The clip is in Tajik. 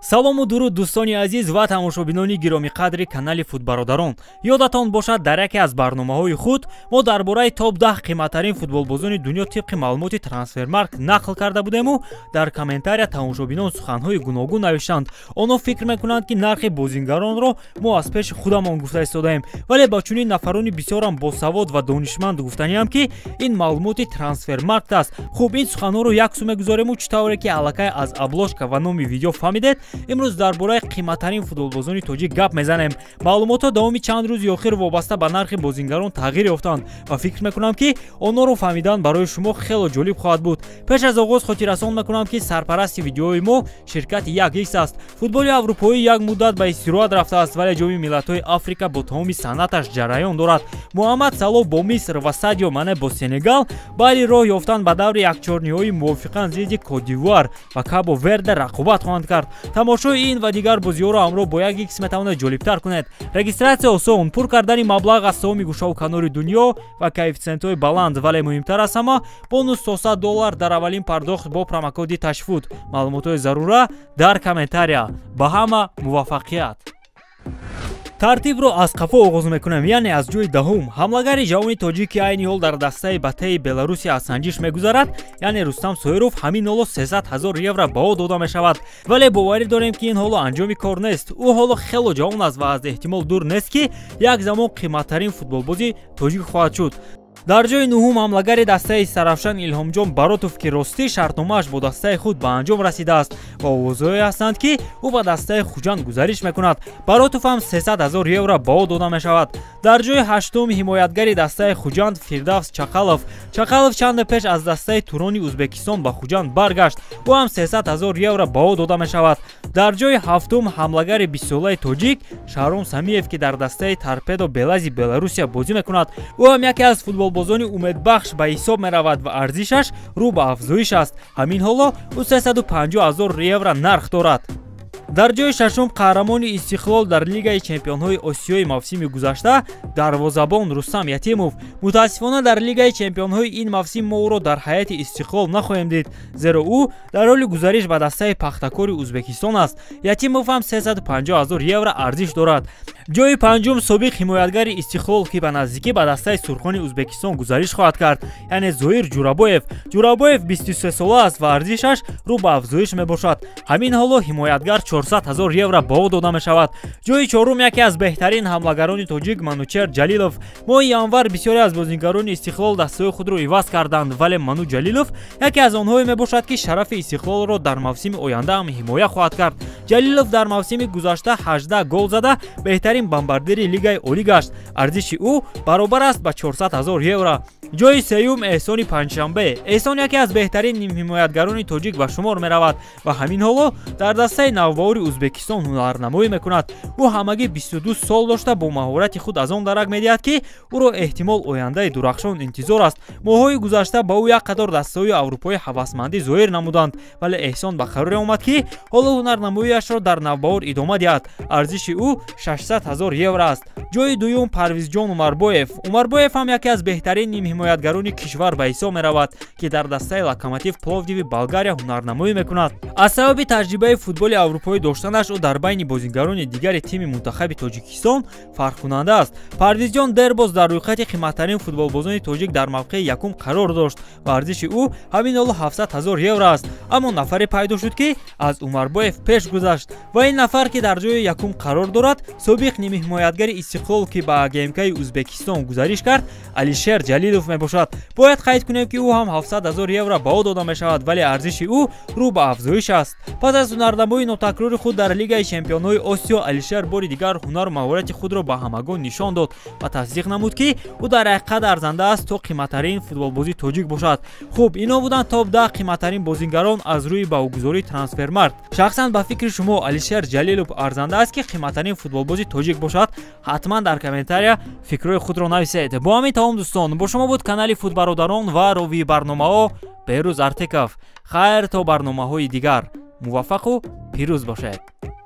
салому дуруд дӯстони азиз ва тамошобинони гироми қадри канали Футбародарон. Ёдатон бошад дар яке аз барномаҳои худ мо дар бораи топ 10 қиматтарин футболбозони дунё тибқи маълумоти Трансфермаркт нақл карда будему. Дар комментария тамошобинон суханҳои гуногун навиштанд. Онҳо фикр мекунанд ки нархи бозингаронро мо аз пеши худамон гуфта истодаем, вале ба чунин нафарони бисёрам босавод ва донишманд гуфтаниам ки ин маълумоти Трансфермаркт аст. Хуб, ин суханҳоро яксу мегузорему чӣ тавре ки аллакай аз обложка ва номи видео фаҳмидед. имрӯз дар бораи қиматтарин футболбозони тоҷик гап мезанем. маълумотҳо давоми чанд рӯзи охир вобаста ба нархи бозингарон тағйир ёфтанд ва фикр мекунам ки онҳоро фаҳмидан барои шумо хело ҷолиб хоҳад буд. пеш аз оғоз хотиррасон мекунам ки сарпарасти видеои мо ширкати 1x аст. футболи аврупоӣ як муддат ба истироҳат рафтааст, вале ҷоми миллатҳои Африка бо тамоми санъаташ ҷараён дорад. Муҳаммад Салоҳ бо Миср ва Садио Мане бо Сенегал баъди роҳ ёфтан ба даври якчорниҳои мувофиқан зидди Кодивуар ва Кабо Верде рақобат хоҳанд кард. Тамошои ин ва дигар бозиҳоро ҳамроҳ бо 1x метавонад ҷолибтар кунед. Регистратсия осон, пур кардани маблағ аз таоми гӯшаву канори дунё ва коэффициентҳои баланд, вале муҳимтар аз ҳама бонус $100 дар аввалин пардохт бо промокоди ташфут. маълумотҳои зарура дар комментария. Ба ҳама муваффақият. тартибро аз қафо оғоз мекунем, яъне аз ҷои даҳум. ҳамлагари ҷавони тоҷик ки айни ҳол дар дастаи Батаи Беларусия аз санҷиш мегузарад, яъне Рустам Соиров, ҳамин ҳоло 300 000 евро баҳо дода мешавад. вале боварӣ дорем ки ин ҳоло анҷоми кор нест. ӯ ҳоло хело ҷавон аст ва аз эҳтимол дур нест ки як замон қиматтарин футболбози тоҷик хоҳад шуд. дар ҷои нуҳум ҳамлагари дастаи Сарафшан Илҳомҷон Баротов ки ростӣ шартномааш бо дастаи худ ба анҷом расидааст ва овозҳое ҳастанд ки ӯ ба дастаи Хуҷанд гузариш мекунад. Баротов ҳам 300 000 евро баҳо дода мешавад. дар ҷои ҳаштум ҳимоятгари дастаи Хуҷанд Фирдавс Чақалов. Чақалов чанде пеш аз дастаи Турони Узбекистон ба Хуҷанд баргашт. ӯ ҳам 300 000 евро баҳо дода мешавад. дар ҷои ҳафтум ҳамлагари 20 солаи тоҷик Шаҳром Самиев ки дар дастаи Торпедо Белази Беларусия бозӣ мекунад. ӯ ҳам яке аз футболбозони умедбахш ба ҳисоб меравад ва арзишаш рӯ ба афзоиш аст. ҳамин ҳоло ӯ 350 000 евро нарх дорад. дар ҷои шашум қаҳрамони Истиқлол дар Лигаи Чемпионҳои Осиёи мавсими гузашта дарвозабон Рустам Ятимов. мутаассифона дар Лигаи Чемпионҳои ин мавсим мо ӯро дар ҳайати Истиқлол нахоҳем дид, зеро ӯ дар ҳоли гузариш ба дастаи Пахтакори Узбекистон аст. Ятимов ҳам 350 000 евро арзиш дорад. ҷои панҷум собиқ ҳимоятгари Истиқлол ки ба наздикӣ ба дастаи Сурхони Узбекистон гузариш хоҳад кард, яъне Зоир Ҷурабоев. Ҷурабоев 23 сола аст ва арзишаш рӯ ба афзоиш мебошад. ҳамин ҳоло ҳимоятгар 400 000 евро баҳо дода мешавад. ҷои чорум яке аз беҳтарин ҳамлагарони тоҷик Манучер Ҷалилов. моҳи январ бисёре аз бозингарони Истиқлол дастаи худро иваз карданд, вале Ману Ҷалилов яке аз онҳое мебошад ки шарафи Истиқлолро дар мавсими оянда ҳам ҳимоя хоҳад кард. Ҷалилов дар мавсими гузашта 18 гол зада беҳтарин бомбардири Лигаи Олӣ гашт. арзиши ӯ баробар аст ба 400 000 евро. ҷои сеюм Эҳсони Панҷшанбе. Эҳсон яке аз беҳтарин нимҳимоятгарони тоҷик ба шумор меравад ва ҳамин ҳоло дар дастаи Навбаҳори Узбекистон ҳунарнамоӣ мекунад. ӯ ҳамагӣ 22 сол дошта бо маҳорати худ аз он дарак медиҳад ки ӯро эҳтимол ояндаи дурахшон интизор аст. моҳҳои гузашта ба ӯ як қадор дастаҳои аврупои ҳавасмандӣ зоҳир намуданд, вале Эҳсон ба қароре омад ки ҳоло ҳунарнамоиашро дар Навбаҳор идома диҳад. арзиши ӯ 600 000 евро аст. ҷои дуюм Парвизҷон Умарбоев. Умарбоев ҳам яке аз беҳтарин нимҳимоятгарони кишвар ба ҳисоб меравад ки дар дастаи Локомотив Пловдиви Болгария ҳунарнамоӣ мекунад. аз сабаби таҷрибаи футболи аврупоӣ доштанаш ӯ дар байни бозингарони дигари тими мунтахаби Тоҷикистон фарқкунанда аст. Парвизҷон дербоз дар рӯйхати қиматтарин футболбозони тоҷик дар мавқеи якум қарор дошт ва арзиши ӯ ҳамин ҳоло 700 000 евро аст. аммо нафаре пайдо шуд ки аз Умарбоев пеш гузашт ва ин нафар ки дар ҷои якум қарор дорад собиқ нимҳимоятгари Истиқлол ки ба ГМК Узбекистон гузариш кард Алишер Ҷалилов мебошад. бояд қайд кунем ки ӯ ҳам 700 000 евро баҳо дода мешавад, вале арзиши ӯ рӯ ба афзоиш аст. пас аз ҳунарнамоии нотакрори худ дар Лигаи Чемпионҳои Осиё, Алишер бори дигар ҳунару маҳорати худро ба ҳамагон нишон дод ва тасдиқ намуд ки ӯ дар ҳақиқат арзанда аст то қиматтарин футболбози тоҷик бошад. хуб, ино буданд топ 10 қиматтарин бозингарон аз рӯи баҳогузории Трансфермаркт. шахсан ба фикри шумо Алишер Ҷалилов арзанда аст ки қиматтарин футболбози тоҷик бошад? ҳатман дар комментария фикрҳои худро нависед. бо ҳамин тамом дӯстон, бо шумо буд канали Футбародарон ва ровии барномаҳо Беҳрӯз Артеков. хайр то барномаҳои дигар. муваффақу пирӯз бошед.